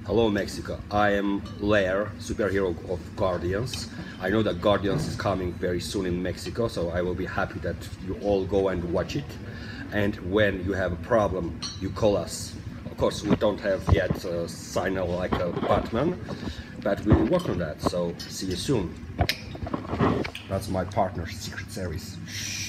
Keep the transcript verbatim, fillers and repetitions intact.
Hello Mexico, I am Lair, superhero of Guardians. I know that Guardians is coming very soon in Mexico, so I will be happy that you all go and watch it. And when you have a problem, you call us. Of course, we don't have yet a signer like a Batman, but we work on that, so see you soon. That's my partner, Secret Service. Shh.